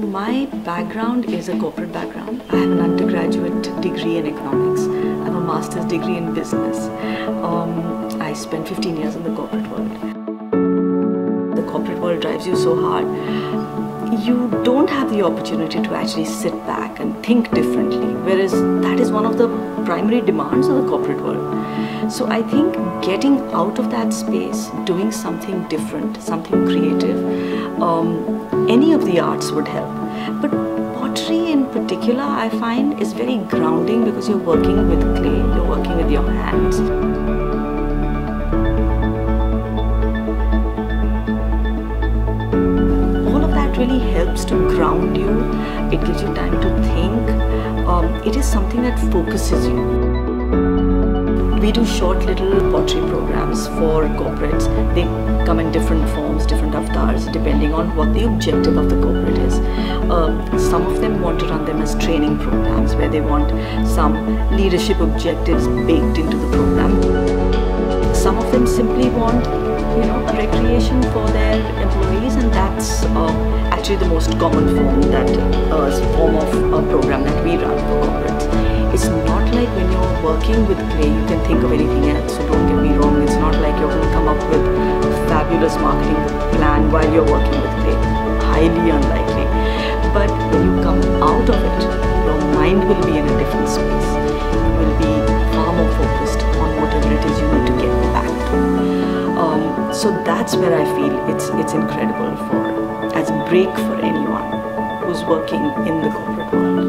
my background is a corporate background. I have an undergraduate degree in economics. I have a master's degree in business. I spent 15 years in the corporate world. The corporate world drives you so hard. You don't have the opportunity to actually sit back and think differently, whereas that is one of the primary demands of the corporate world. So I think getting out of that space, doing something different, something creative, any of the arts would help. But pottery in particular, I find, is very grounding because you're working with clay, you're working with your hands. Really helps to ground you. It gives you time to think. It is something that focuses you. We do short little pottery programs for corporates. They come in different forms, different avatars, depending on what the objective of the corporate is. Some of them want to run them as training programs where they want some leadership objectives baked into the program. Some of them simply want a recreation for their employees, and that's actually the most common form of a program that we run for corporates. It's not like when you're working with clay, you can think of anything else. So don't get me wrong, it's not like you're going to come up with a fabulous marketing plan while you're working with clay. Highly unlikely. But when you come out of it, your mind will be in a different space. You will be far more focused on whatever it is you need to get back to. So that's where I feel it's incredible as a break for anyone who's working in the corporate world.